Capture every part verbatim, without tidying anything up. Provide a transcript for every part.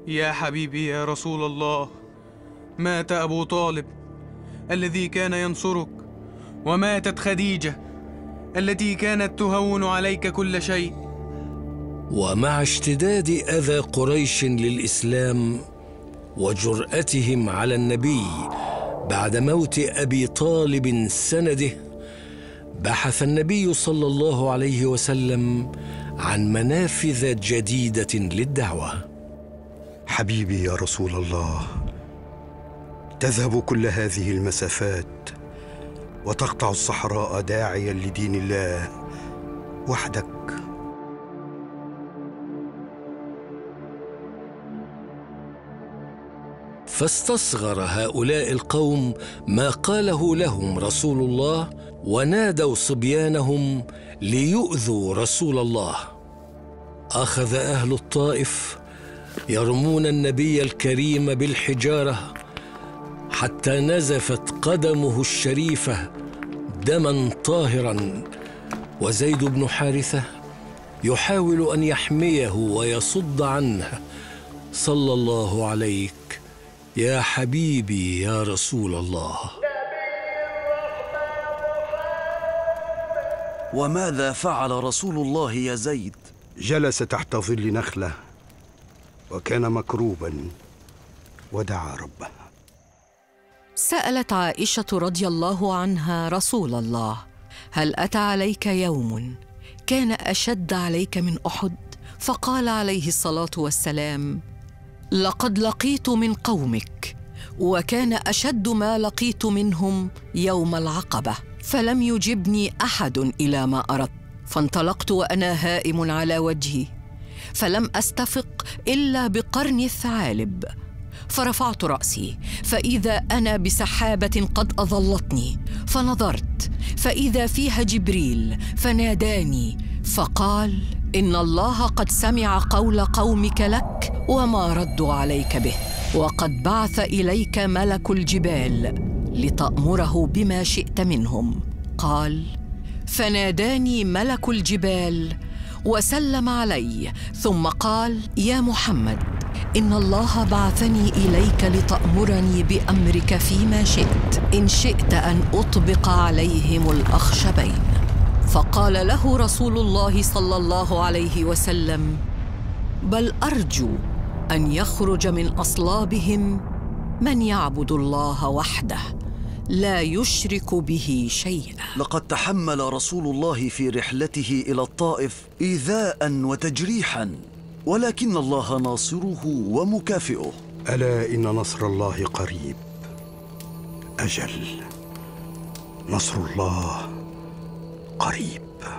يا حبيبي يا رسول الله، مات أبو طالب الذي كان ينصرك، وماتت خديجة التي كانت تهون عليك كل شيء. ومع اشتداد أذى قريش للإسلام وجرأتهم على النبي بعد موت أبي طالب سنده، بحث النبي صلى الله عليه وسلم عن منافذ جديدة للدعوة. حبيبي يا رسول الله، تذهب كل هذه المسافات وتقطع الصحراء داعيا لدين الله وحدك. فاستصغر هؤلاء القوم ما قاله لهم رسول الله، ونادوا صبيانهم ليؤذوا رسول الله. أخذ أهل الطائف يرمون النبي الكريم بالحجارة حتى نزفت قدمه الشريفة دما طاهرا، وزيد بن حارثة يحاول أن يحميه ويصد عنه. صلى الله عليك يا حبيبي يا رسول الله. وماذا فعل رسول الله يا زيد؟ جلس تحت ظل نخلة وكان مكروبا ودعا ربه. سألت عائشة رضي الله عنها رسول الله: هل أتى عليك يوم كان أشد عليك من أحد؟ فقال عليه الصلاة والسلام: لقد لقيت من قومك، وكان أشد ما لقيت منهم يوم العقبة، فلم يجبني أحد إلى ما أردت، فانطلقت وأنا هائم على وجهي، فلم أستفق إلا بقرن الثعالب، فرفعت رأسي فإذا أنا بسحابة قد أظلتني، فنظرت فإذا فيها جبريل فناداني فقال: إن الله قد سمع قول قومك لك وما ردوا عليك به، وقد بعث إليك ملك الجبال لتأمره بما شئت منهم. قال: فناداني ملك الجبال وسلم علي، ثم قال: يا محمد، إن الله بعثني إليك لتأمرني بأمرك فيما شئت، إن شئت أن أطبق عليهم الأخشبين. فقال له رسول الله صلى الله عليه وسلم: بل أرجو أن يخرج من أصلابهم من يعبد الله وحده لا يشرك به شيئا. لقد تحمل رسول الله في رحلته إلى الطائف إيذاء وتجريحا، ولكن الله ناصره ومكافئه. ألا إن نصر الله قريب. أجل، نصر الله قريب.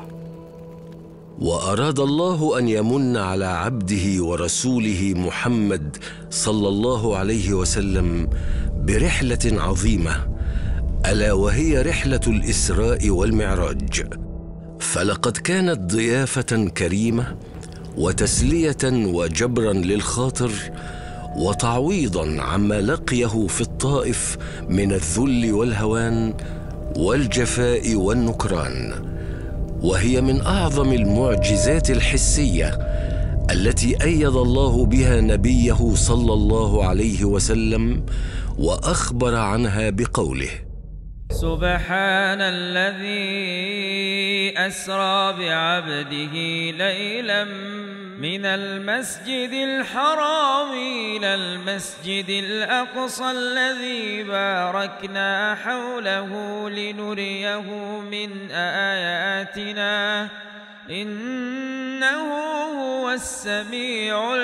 وأراد الله أن يمن على عبده ورسوله محمد صلى الله عليه وسلم برحلة عظيمة، ألا وهي رحلة الإسراء والمعراج. فلقد كانت ضيافة كريمة وتسلية وجبرا للخاطر، وتعويضا عما لقيه في الطائف من الذل والهوان والجفاء والنكران. وهي من أعظم المعجزات الحسية التي أيد الله بها نبيه صلى الله عليه وسلم، وأخبر عنها بقوله: سبحان الذي أسرى بعبده ليلا من المسجد الحرام إلى المسجد الأقصى الذي باركنا حوله لنريه من آياتنا إنه هو السميع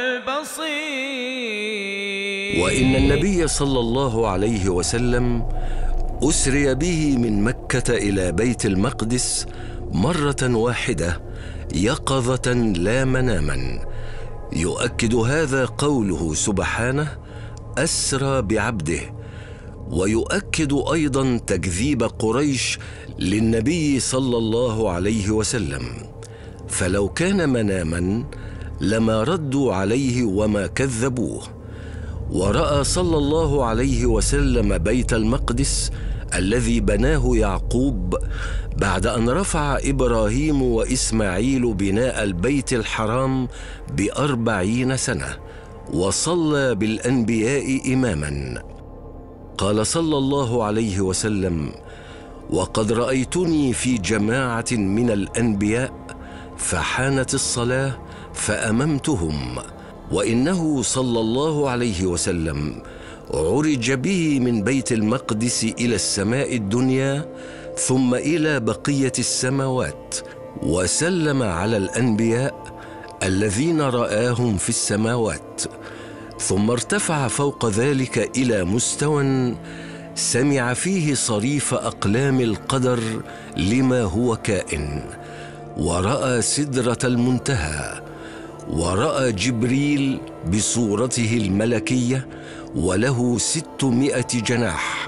البصير. وإن النبي صلى الله عليه وسلم أسري به من مكة إلى بيت المقدس مرة واحدة يقظة لا مناما. يؤكد هذا قوله سبحانه: أسرى بعبده، ويؤكد أيضا تكذيب قريش للنبي صلى الله عليه وسلم، فلو كان مناما لما ردوا عليه وما كذبوه. ورأى صلى الله عليه وسلم بيت المقدس الذي بناه يعقوب بعد أن رفع إبراهيم وإسماعيل بناء البيت الحرام بأربعين سنة، وصلى بالأنبياء إماماً. قال صلى الله عليه وسلم: وقد رأيتني في جماعة من الأنبياء فحانت الصلاة فأممتهم، وإنه صلى الله عليه وسلم عرج به من بيت المقدس إلى السماء الدنيا ثم إلى بقية السماوات، وسلم على الأنبياء الذين رآهم في السماوات، ثم ارتفع فوق ذلك إلى مستوى سمع فيه صريف أقلام القدر لما هو كائن، ورأى سدرة المنتهى، ورأى جبريل بصورته الملكية وله ستمائة جناح،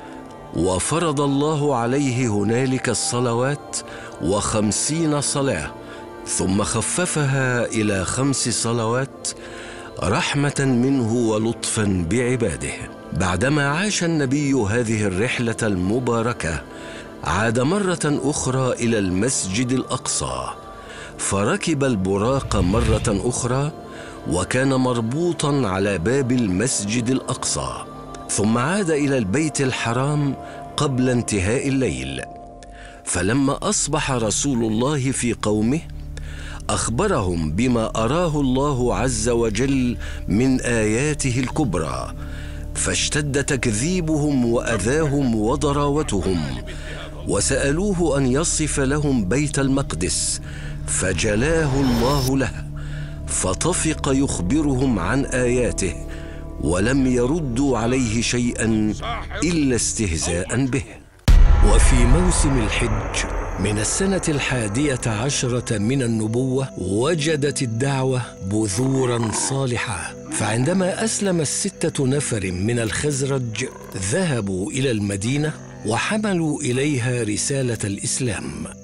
وفرض الله عليه هنالك الصلوات وخمسين صلاة، ثم خففها إلى خمس صلوات رحمة منه ولطفا بعباده. بعدما عاش النبي هذه الرحلة المباركة عاد مرة أخرى إلى المسجد الأقصى، فركب البراق مرة أخرى وكان مربوطا على باب المسجد الأقصى، ثم عاد إلى البيت الحرام قبل انتهاء الليل. فلما أصبح رسول الله في قومه أخبرهم بما أراه الله عز وجل من آياته الكبرى، فاشتد تكذيبهم وأذاهم وضراوتهم، وسألوه أن يصف لهم بيت المقدس فجلاه الله له، فطفق يخبرهم عن آياته ولم يردوا عليه شيئا إلا استهزاء به. وفي موسم الحج من السنة الحادية عشرة من النبوة وجدت الدعوة بذورا صالحة، فعندما أسلم الستة نفر من الخزرج ذهبوا إلى المدينة وحملوا إليها رسالة الإسلام.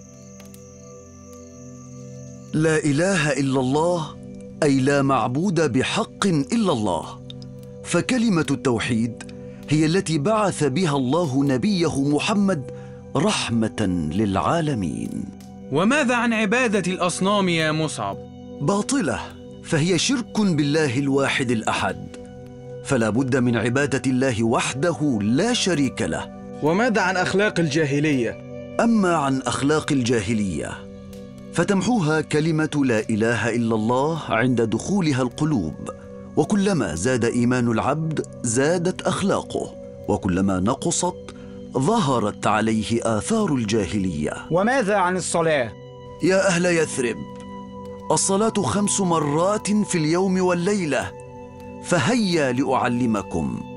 لا إله إلا الله، أي لا معبود بحق إلا الله، فكلمة التوحيد هي التي بعث بها الله نبيه محمد رحمة للعالمين. وماذا عن عبادة الأصنام يا مصعب؟ باطلة، فهي شرك بالله الواحد الأحد، فلا بد من عبادة الله وحده لا شريك له. وماذا عن أخلاق الجاهلية؟ أما عن أخلاق الجاهلية فتمحوها كلمة لا إله إلا الله عند دخولها القلوب، وكلما زاد إيمان العبد زادت أخلاقه، وكلما نقصت ظهرت عليه آثار الجاهلية. وماذا عن الصلاة؟ يا أهل يثرب، الصلاة خمس مرات في اليوم والليلة، فهيا لأعلمكم.